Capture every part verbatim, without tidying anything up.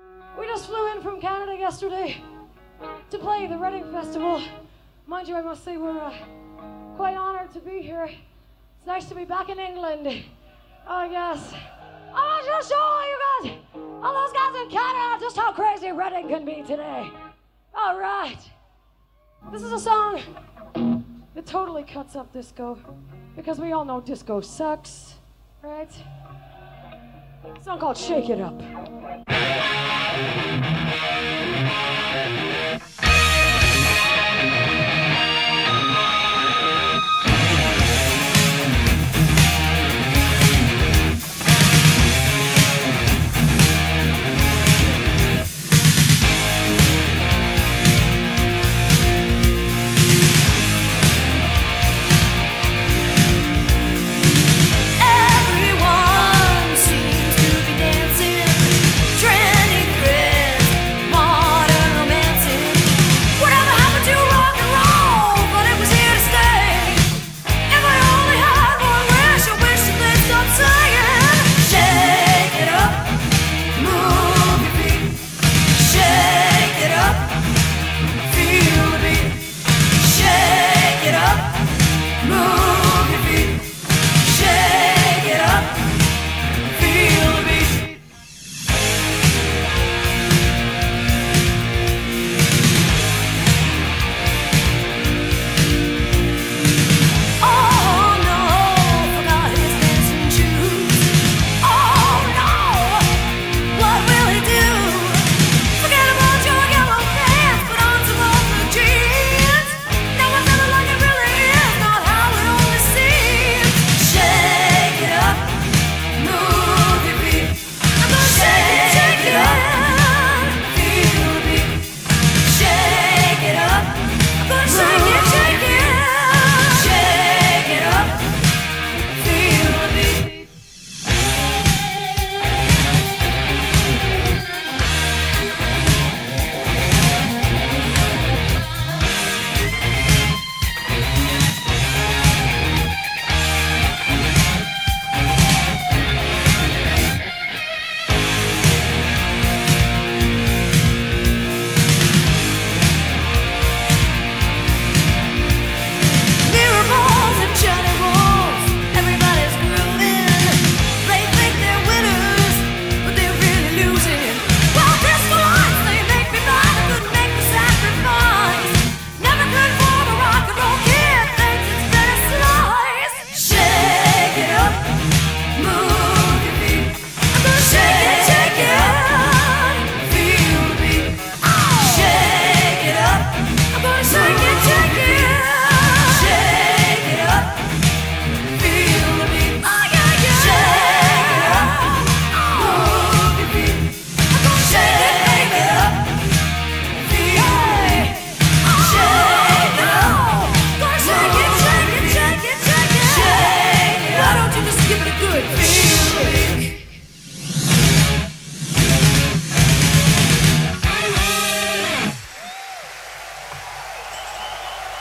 We just flew in from Canada yesterday to play the Reading Festival. Mind you, I must say we're uh, quite honored to be here. It's nice to be back in England. Oh, yes. I want to show you guys, all those guys in Canada, just how crazy Reading can be today. All right. This is a song that totally cuts up disco, because we all know disco sucks, right? A song called Shake It Up.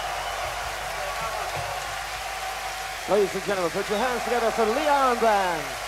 Ladies and gentlemen, put your hands together for Leon Band.